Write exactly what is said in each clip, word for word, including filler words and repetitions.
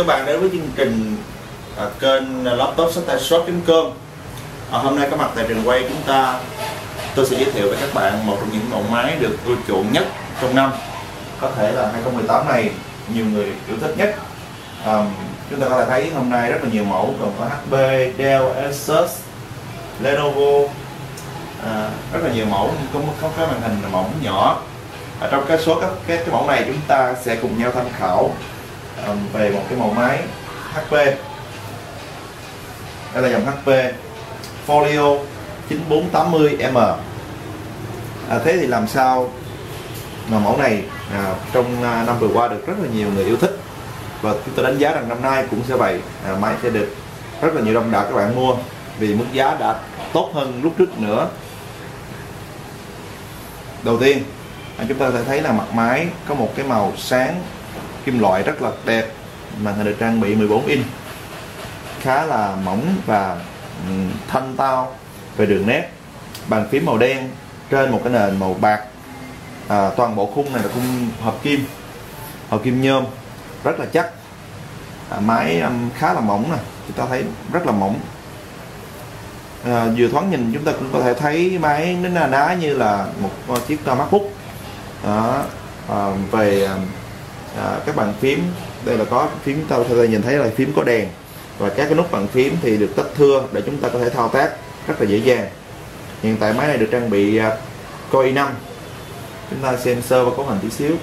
các bạn đến với chương trình à, kênh laptop sách tay shop chấm com. à, Hôm nay có mặt tại trường quay chúng ta, tôi sẽ giới thiệu với các bạn một trong những mẫu máy được ưa chuộng nhất trong năm, có thể là hai không một tám này nhiều người yêu thích nhất. à, Chúng ta có thể thấy hôm nay rất là nhiều mẫu, gồm có hát pê, Dell, Asus, Lenovo, à, rất là nhiều mẫu, có có cái màn hình mỏng nhỏ. Ở trong cái số các cái, cái mẫu này chúng ta sẽ cùng nhau tham khảo um, về một cái mẫu máy hát pê. Đây là dòng hát pê Folio chín bốn tám mươi M. à, Thế thì làm sao mà mẫu này à, trong à, năm vừa qua được rất là nhiều người yêu thích, và chúng tôi đánh giá rằng năm nay cũng sẽ vậy. à, Máy sẽ được rất là nhiều đông đảo các bạn mua vì mức giá đã tốt hơn lúc trước nữa. Đầu tiên chúng ta có thể thấy là mặt máy có một cái màu sáng kim loại rất là đẹp. Màn hình được trang bị mười bốn inch, khá là mỏng và thanh tao về đường nét. Bàn phím màu đen trên một cái nền màu bạc. à, Toàn bộ khung này là khung hợp kim, hợp kim nhôm rất là chắc. à, Máy um, khá là mỏng nè, chúng ta thấy rất là mỏng. à, Vừa thoáng nhìn chúng ta cũng có thể thấy máy nó na ná như là một chiếc MacBook. Đó. À, về à, các bàn phím, đây là có phím, ta có thể nhìn thấy là phím có đèn, và các cái nút bàn phím thì được tách thưa để chúng ta có thể thao tác rất là dễ dàng. Hiện tại máy này được trang bị uh, Core i năm. Chúng ta xem sơ và cấu hình tí xíu.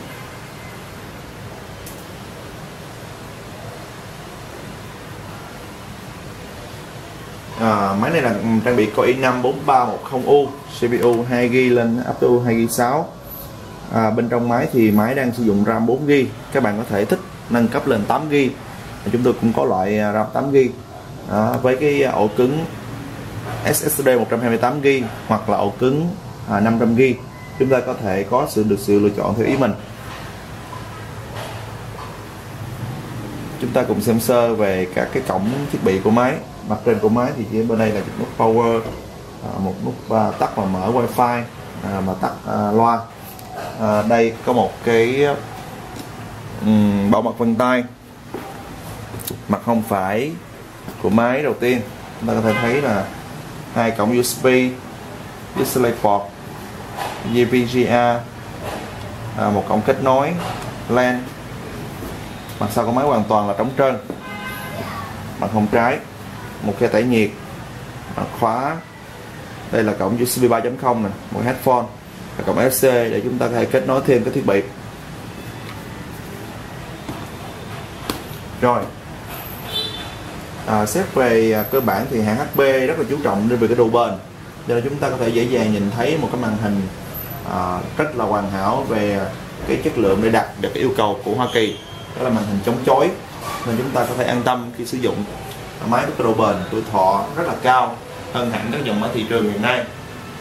À, máy này là trang bị Core i năm bốn ba một không U, xê pê u hai gi ga bai lên áp u hai gi ga bai sáu. À, bên trong máy thì máy đang sử dụng RAM bốn gi ga bai. Các bạn có thể thích nâng cấp lên tám gi ga bai. Chúng tôi cũng có loại RAM tám gi ga bai. Đó, với cái ổ cứng ét ét đê một trăm hai mươi tám gi ga bai hoặc là ổ cứng à, năm trăm gi ga bai. Chúng ta có thể có sự được sự lựa chọn theo ý mình. Chúng ta cùng xem sơ về các cái cổng thiết bị của máy. Mặt trên của máy thì bên đây là nút power, à, một nút à, tắt và mở wifi, à, mà tắt à, loa. À, đây có một cái um, bảo mật vân tay. Mặt hông phải của máy đầu tiên chúng ta có thể thấy là hai cổng u ét bê, DisplayPort, vê giê a, à, một cổng kết nối LAN. Mặt sau của máy hoàn toàn là trống trơn. Mặt hông trái một khe tản nhiệt, mặt khóa. Đây là cổng u ét bê ba chấm không nè, một headphone, và cổng ép xê để chúng ta có thể kết nối thêm các thiết bị. Rồi, à, xét về à, cơ bản thì hãng hát pê rất là chú trọng về cái độ bền, cho nên chúng ta có thể dễ dàng nhìn thấy một cái màn hình à, rất là hoàn hảo về cái chất lượng để đạt được cái yêu cầu của Hoa Kỳ, đó là màn hình chống chói, nên chúng ta có thể an tâm khi sử dụng. à, Máy có độ bền, tuổi thọ rất là cao hơn hẳn các dòng ở thị trường hiện nay.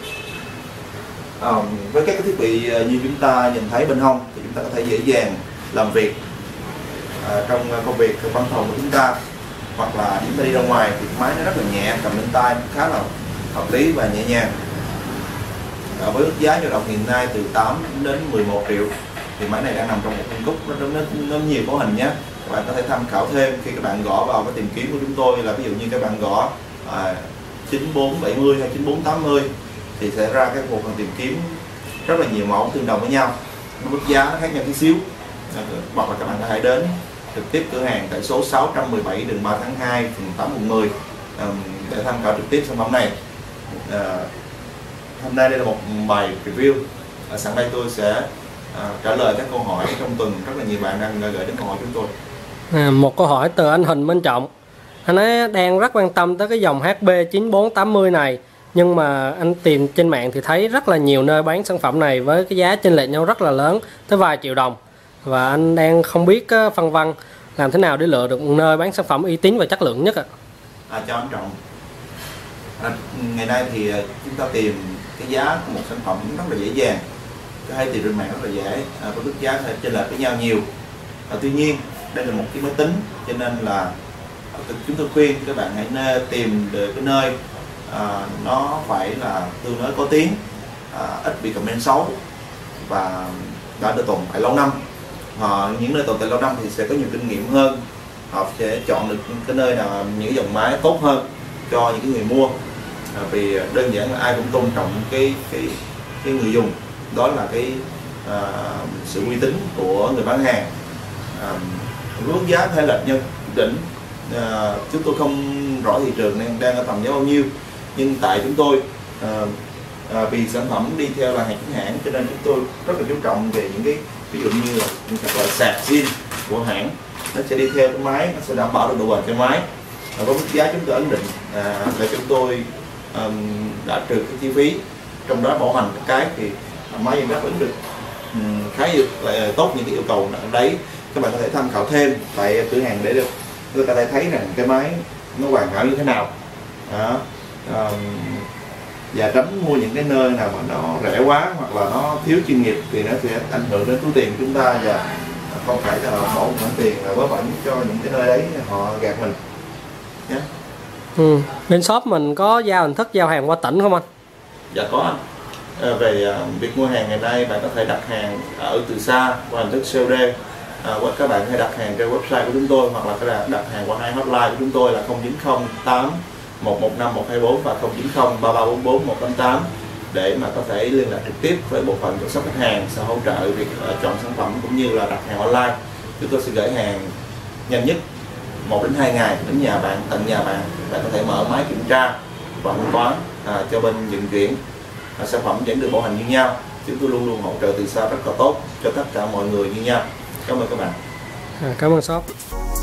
À, với các cái thiết bị như chúng ta nhìn thấy bên hông thì chúng ta có thể dễ dàng làm việc à, trong công việc văn phòng của chúng ta, hoặc là chúng ta đi ra ngoài thì máy nó rất là nhẹ, cầm lên tay khá là hợp lý và nhẹ nhàng. À, với mức giá dao động hiện nay từ tám đến mười một triệu thì máy này đang nằm trong một phân khúc nó, nó, nó nhiều mẫu hình nhé. Các bạn có thể tham khảo thêm khi các bạn gõ vào cái tìm kiếm của chúng tôi, là ví dụ như các bạn gõ à, chín bốn bảy mươi hay chín bốn tám mươi thì sẽ ra cái một phần tìm kiếm rất là nhiều mẫu tương đồng với nhau, mức giá nó khác nhau tí xíu. À, hoặc là các bạn có thể đến trực tiếp cửa hàng tại số sáu trăm mười bảy đường ba tháng hai, phường tám, quận mười à, để tham khảo trực tiếp sản phẩm này. À, hôm nay đây là một bài review. À, sẵn đây tôi sẽ à, trả lời các câu hỏi trong tuần rất là nhiều bạn đang gửi đến câu hỏi chúng tôi. À, một câu hỏi từ anh Huỳnh Minh Trọng. Anh ấy đang rất quan tâm tới cái dòng hát pê chín bốn tám mươi này, nhưng mà anh tìm trên mạng thì thấy rất là nhiều nơi bán sản phẩm này với cái giá chênh lệch nhau rất là lớn, tới vài triệu đồng. Và anh đang không biết phân vân làm thế nào để lựa được nơi bán sản phẩm uy tín và chất lượng nhất ạ. À, cho anh Trọng, à, ngày nay thì chúng ta tìm cái giá của một sản phẩm rất là dễ dàng, có thể tìm trên mạng rất là dễ, à, với mức giá thể chênh lệch với nhau nhiều. À, tuy nhiên đây là một cái máy tính, cho nên là chúng tôi khuyên các bạn hãy nên tìm được cái nơi à, nó phải là tương đối có tiếng, à, ít bị comment xấu và đã được tồn tại lâu năm. À, những nơi tồn tại lâu năm thì sẽ có nhiều kinh nghiệm hơn họ sẽ chọn được cái nơi nào những dòng máy tốt hơn cho những cái người mua. À, vì đơn giản là ai cũng tôn trọng cái cái cái người dùng, đó là cái à, sự uy tín của người bán hàng. À, mức giá hay lệch nhau định à, chúng tôi không rõ thị trường đang đang ở tầm giá bao nhiêu, nhưng tại chúng tôi à, à, vì sản phẩm đi theo là hàng chính hãng cho nên chúng tôi rất là chú trọng về những cái ví dụ như là những các loại sạc zin của hãng, nó sẽ đi theo cái máy, nó sẽ đảm bảo được độ bền cho máy. Và có mức giá chúng tôi ấn định à, là chúng tôi um, đã trừ cái chi phí, trong đó bảo hành cái thì máy vẫn đáp ứng được um, khá yêu, là tốt những cái yêu cầu đấy. Các bạn có thể tham khảo thêm tại cửa hàng để được người ta thấy rằng cái máy nó hoàn hảo như thế nào. Đó. Um, và tránh mua những cái nơi nào mà nó rẻ quá hoặc là nó thiếu chuyên nghiệp thì nó sẽ ảnh hưởng đến túi tiền của chúng ta, và không phải là bỏ một khoản tiền là vớ vẩn cho những cái nơi đấy họ gạt mình nhé. Ừ. Bên shop mình có giao hình thức giao hàng qua tỉnh không anh? Dạ có anh. À, về à, việc mua hàng ngày nay bạn có thể đặt hàng ở từ xa qua hình thức xê ô đê. À, các bạn hãy đặt hàng trên website của chúng tôi hoặc là các bạn đặt hàng qua hai hotline của chúng tôi là không chín không tám một một năm một hai bốn và không chín không ba ba bốn bốn một tám tám để mà có thể liên lạc trực tiếp với bộ phận chăm sóc khách hàng sẽ hỗ trợ việc uh, chọn sản phẩm cũng như là đặt hàng online. Chúng tôi sẽ gửi hàng nhanh nhất một đến hai ngày đến nhà bạn, tận nhà bạn. Bạn có thể mở máy kiểm tra và thanh toán à, cho bên vận chuyển. À, sản phẩm vẫn được bảo hành như nhau. Chúng tôi luôn luôn hỗ trợ từ xa rất là tốt cho tất cả mọi người như nhau. Cảm ơn các bạn. À, cảm ơn shop.